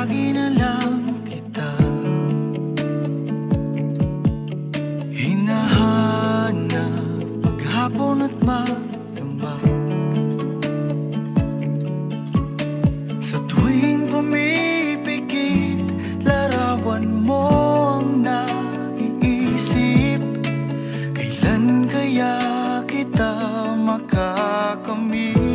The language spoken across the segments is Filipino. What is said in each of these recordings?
Tawagin na lang kita, hinahanap maghapon at magdamag. Sa tuwing pumipikit, larawan mo ang naiisip. Kailan kaya kita makakamit?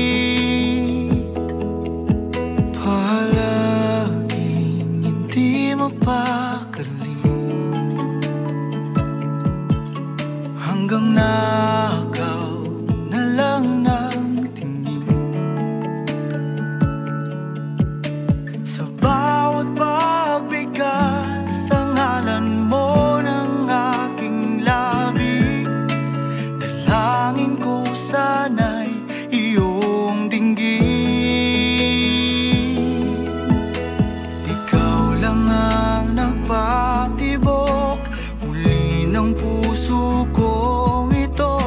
Palaging hindi mapakali, hanggang nagaw na lang ng tingin. Sa bawat pagbigas, sa ngalan mo ng aking labi, dalangin ko sana'y iyong dinggin. Ikaw lang ang nagpatibok muli ng puso kong ito.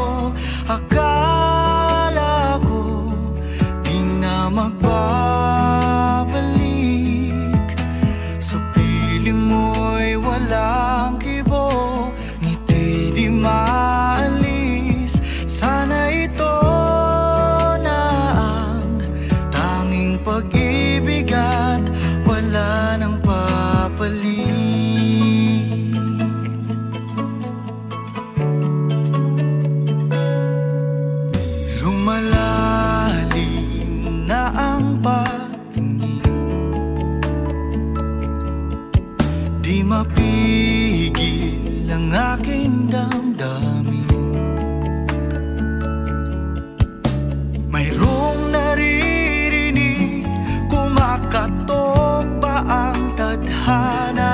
Akala ko di na magbabalik, sa piling mo'y walang kibo, ngiti di maalis. Sana ito na ang tanging pag-ibig at wala nang papalit. Lumalalim na ang pagtingin, di mapigil ang aking damdamin. Mayroong naririnig, kumakatok pa ang tadhana.